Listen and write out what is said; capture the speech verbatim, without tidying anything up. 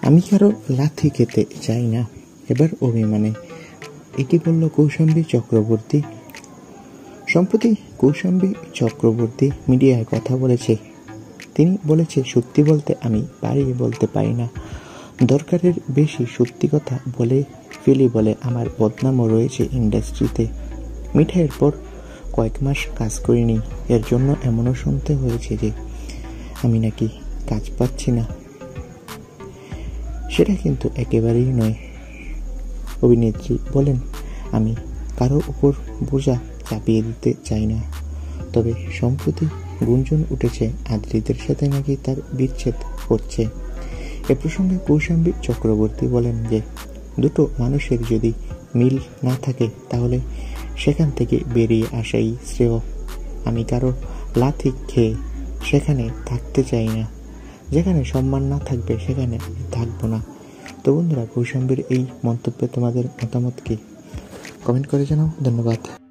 আমি কারো লাথি খেতে চাই না, এবার অভিমানে। এটি বলল কৌশাম্বী চক্রবর্তী। সম্প্রতি কৌশাম্বী চক্রবর্তী মিডিয়ায় কথা বলেছে। তিনি বলেছে, সত্যি বলতে আমি বাড়িয়ে বলতে পারি না, দরকারের বেশি সত্যি কথা বলে ফেলি বলে আমার বদনামও রয়েছে ইন্ডাস্ট্রিতে। মিঠাইয়ের পর কয়েক মাস কাজ করিনি, এর জন্য এমনও শুনতে হয়েছে যে আমি নাকি কাজ পাচ্ছি না। সেটা কিন্তু একেবারেই নয়। অভিনেত্রী বলেন, আমি কারো উপর বোঝা চাপিয়ে দিতে চাই না, তবে সম্প্রতি গুঞ্জন উঠেছে আদ্রিদের সাথে নাকি তার বিচ্ছেদ হচ্ছে। এ প্রসঙ্গে কৌশাম্বী চক্রবর্তী বলেন যে দুটো মানুষের যদি মিল না থাকে তাহলে সেখান থেকে বেরিয়ে আসাই শ্রেয়। আমি কারো লাথি খেয়ে সেখানে থাকতে চাই না, যেখানে সম্মান না থাকবে সেখানে থাকবো না। তো বন্ধুরা, কৌশাম্বীর এই মন্তব্যে তোমাদের মতামত কি? কমেন্ট করে জানাও। ধন্যবাদ।